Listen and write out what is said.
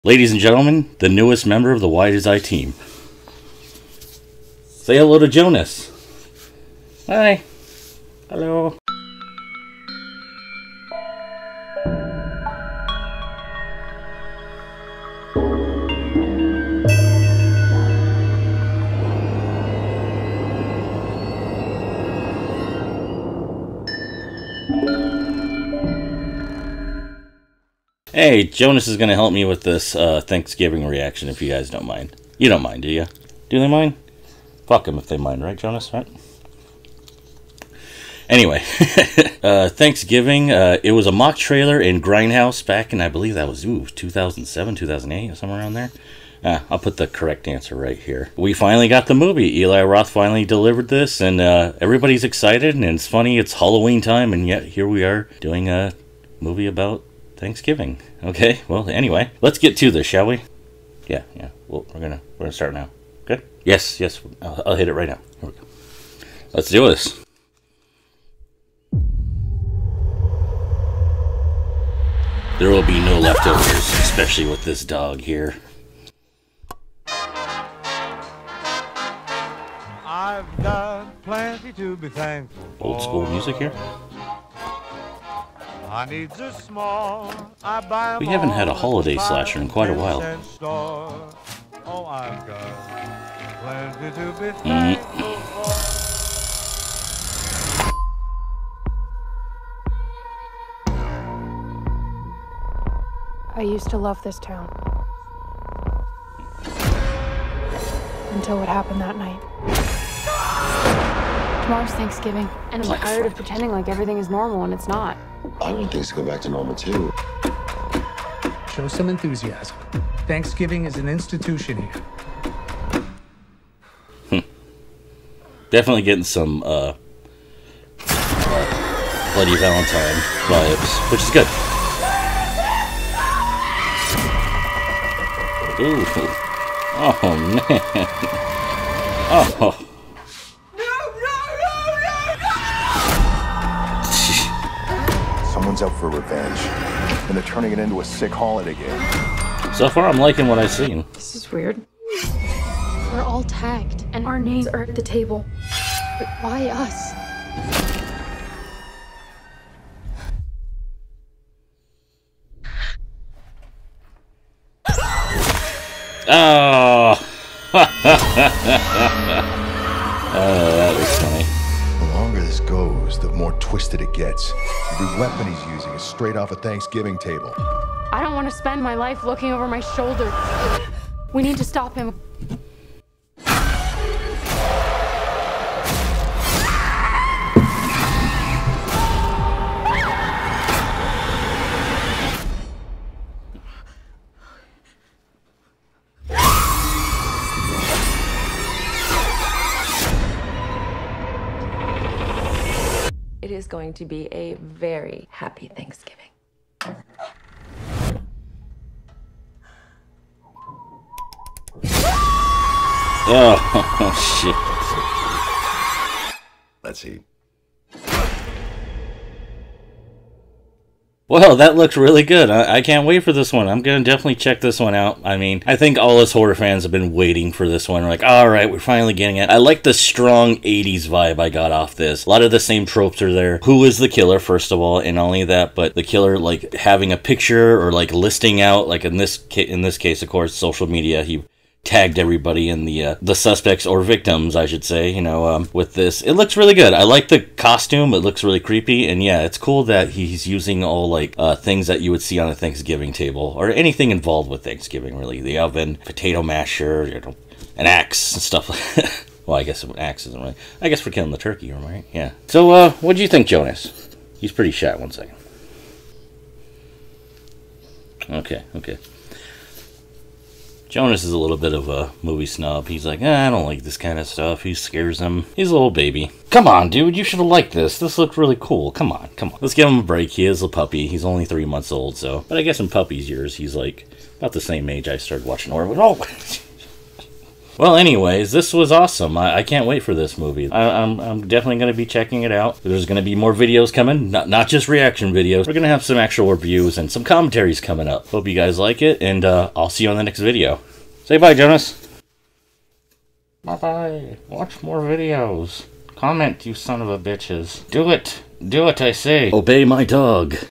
Ladies and gentlemen, the newest member of the Why Does I team. Say hello to Jonas. Hi. Hello. Hey, Jonas is going to help me with this Thanksgiving reaction, if you guys don't mind. You don't mind, do you? Do they mind? Fuck them if they mind, right, Jonas? Right? Anyway, Thanksgiving, it was a mock trailer in Grindhouse back in, I believe that was 2007, 2008, somewhere around there. I'll put the correct answer right here. We finally got the movie. Eli Roth finally delivered this, and everybody's excited, and it's funny, it's Halloween time, and yet here we are doing a movie about Thanksgiving. Okay, well, anyway, let's get to this, shall we? Yeah. Well, we're gonna start now. Good? Yes. I'll hit it right now. Here we go. Let's do this. There will be no leftovers, especially with this dog here. I've got plenty to be thankful for. Old school music here. My needs are small. I buy We haven't had a holiday slasher in quite a while. Oh, I've got plenty to be thankful for. I used to love this town. Until what happened that night. Tomorrow's Thanksgiving, and I'm tired of pretending like everything is normal and it's not. I want things to go back to normal, too. Show some enthusiasm. Thanksgiving is an institution here. Definitely getting some Bloody Valentine vibes, which is good. Ooh. Oh, man. Oh. Someone's out for revenge, and they're turning it into a sick holiday game. So far, I'm liking what I've seen. This is weird. We're all tagged, and our names are at the table. But why us? Oh. Oh, that was funny. The longer this goes, the more twisted it gets. Every weapon he's using is straight off a Thanksgiving table. I don't want to spend my life looking over my shoulder. We need to stop him. It is going to be a very happy Thanksgiving. Oh, shit. Let's see. Well, that looks really good. I can't wait for this one. I'm going to definitely check this one out. I mean, I think all us horror fans have been waiting for this one. We're like, all right, we're finally getting it. I like the strong 80s vibe I got off this. A lot of the same tropes are there. Who is the killer, first of all, and not only that, but the killer, like, having a picture or, like, listing out, like, in this case, of course, social media, he tagged everybody in the suspects or victims, I should say, with this. It looks really good. I like the costume. It looks really creepy, and yeah, it's cool that he's using all, like, things that you would see on a Thanksgiving table, or anything involved with Thanksgiving, really. The oven, potato masher, an axe, and stuff like that. Well, I guess an axe isn't right. I guess for killing the turkey, right? Yeah. So, what do you think, Jonas? He's pretty shot. 1 second. Okay. Jonas is a little bit of a movie snob. He's like, I don't like this kind of stuff. He scares him. He's a little baby. Come on, dude. You should have liked this. This looked really cool. Come on. Let's give him a break. He is a puppy. He's only 3 months old, so. But I guess in puppy's years, he's like about the same age I started watching horror. Oh! Well, anyways, this was awesome. I can't wait for this movie. I'm definitely going to be checking it out. There's going to be more videos coming, not just reaction videos. We're going to have some actual reviews and some commentaries coming up. Hope you guys like it, and I'll see you on the next video. Say bye, Jonas. Bye-bye. Watch more videos. Comment, you son of a bitches. Do it. Do it, I say. Obey my dog.